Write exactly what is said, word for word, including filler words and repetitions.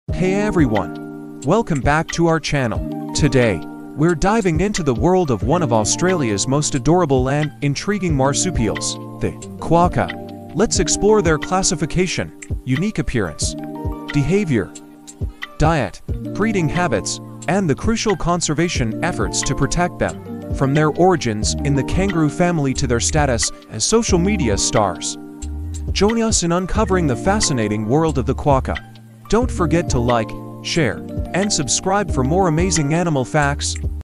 Hey everyone! Welcome back to our channel. Today, we're diving into the world of one of Australia's most adorable and intriguing marsupials, the quokka. Let's explore their classification, unique appearance, behavior, diet, breeding habits, and the crucial conservation efforts to protect them, from their origins in the kangaroo family to their status as social media stars. Join us in uncovering the fascinating world of the quokka. Don't forget to like, share, and subscribe for more amazing animal facts.